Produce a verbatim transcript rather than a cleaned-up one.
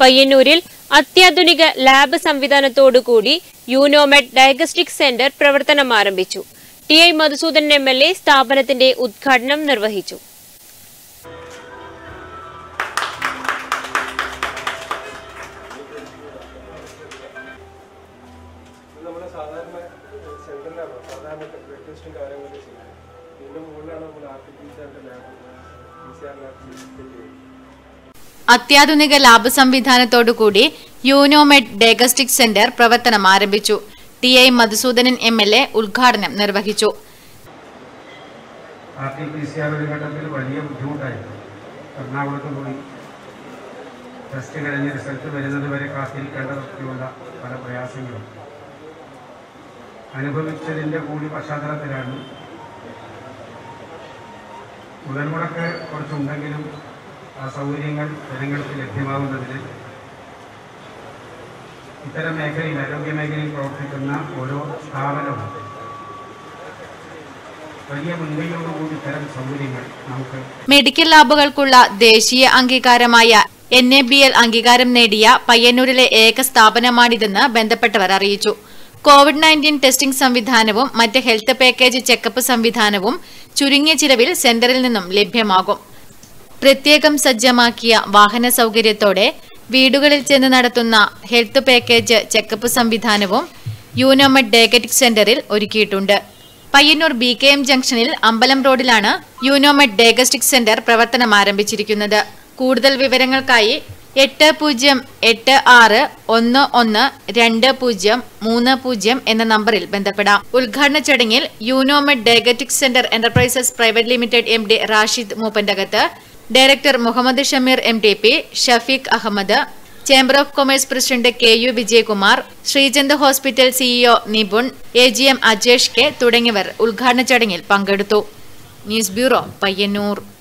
പയ്യന്നൂരിൽ അത്യാധുനിക ലാബ് സംവിധാനത്തോടുകൂടി യൂനോമെഡ് ഡയഗ്നോസ്റ്റിക് സെന്റർ പ്രവർത്തനം ആരംഭിച്ചു. T I Madhusudanan M L A സ്ഥാപനത്തിന്റെ ഉദ്ഘാടനം നിർവഹിച്ചു. അത്യാധുനിക ലാബ് സംവിധാനത്തോടുകൂടി യൂനോമെഡ് ഡയഗ്നോസ്റ്റിക് സെന്റർ പ്രവർത്തനം ആരംഭിച്ചു. T I Madhusudanan M L A ഉദ്ഘാടനം നിർവഹിച്ചു. വലിയ ബുദ്ധിമുട്ടായിരുന്നു. എറണാകുളത്ത് പോയി ടെസ്റ്റ് കഴിഞ്ഞ് റിസൾട്ട് വരുന്നത് വരെ കാത്തിരിക്കേണ്ടതൊക്കെയുള്ള പല പ്രയാസങ്ങളും അനുഭവിച്ചതിൻ്റെ കൂടി പശ്ചാത്തലത്തിലാണ് മുതൽ മുടക്ക് കുറച്ചുണ്ടെങ്കിലും ആ സൗകര്യങ്ങൾ ജനങ്ങൾക്ക് ലഭ്യമാകുന്നതിന് ഇത്തരം മേഖലയിൽ ആരോഗ്യ മേഖലയിൽ പ്രവർത്തിക്കുന്ന ഓരോ സ്ഥാപനവും വലിയ മുൻകൈയോടുകൂടി ഇത്തരം സൗകര്യങ്ങൾ നമുക്ക് മെഡിക്കൽ ലാബുകൾക്കുള്ള ദേശീയ അംഗീകാരമായ എൻ എ ബി എൽ അംഗീകാരം നേടിയ പയ്യന്നൂരിലെ ഏക സ്ഥാപനമാണിതെന്ന് ബന്ധപ്പെട്ടവർ അറിയിച്ചു. കോവിഡ് നയൻറ്റീൻ ടെസ്റ്റിംഗ് സംവിധാനവും മറ്റ് ഹെൽത്ത് പാക്കേജ് ചെക്കപ്പ് സംവിധാനവും ചുരുങ്ങിയ ചിലവിൽ സെന്ററിൽ നിന്നും ലഭ്യമാകും. പ്രത്യേകം സജ്ജമാക്കിയ വാഹന സൗകര്യത്തോടെ വീടുകളിൽ ചെന്ന് നടത്തുന്ന ഹെൽത്ത് പാക്കേജ് ചെക്കപ്പ് സംവിധാനവും യൂനോമെഡ് ഡയഗ്നോസ്റ്റിക് സെന്ററിൽ ഒരുക്കിയിട്ടുണ്ട്. പയ്യന്നൂർ ബി കെ എം ജംഗ്ഷനിൽ അമ്പലം റോഡിലാണ് യൂനോമെഡ് ഡയഗ്നോസ്റ്റിക് സെന്റർ പ്രവർത്തനം ആരംഭിച്ചിരിക്കുന്നത്. കൂടുതൽ വിവരങ്ങൾക്കായി എട്ട് പൂജ്യം എട്ട് ആറ് ഒന്ന് ഒന്ന് രണ്ട് പൂജ്യം മൂന്ന് പൂജ്യം എന്ന നമ്പറിൽ ബന്ധപ്പെടാം. ഉദ്ഘാടന ചടങ്ങിൽ Unomed diagnostic centre enterprises private limited M D Rashid Moopantakath, director Muhammad Shameer M T P, Shafeeq Ahmed, chamber of commerce president K U Vijayakumar, Srichand hospital CEO Nipun, A G M Ajesh K തുടങ്ങിയവർ ഉദ്ഘാടന ചടങ്ങിൽ പങ്കെടുത്തു. News bureau, Payyanur.